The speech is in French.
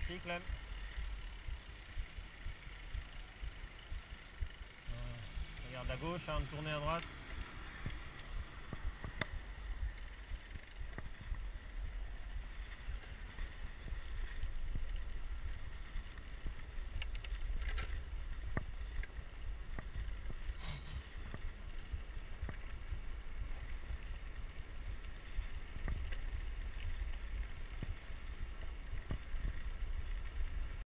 parti, Clem. Regarde à gauche, avant de tourner à droite.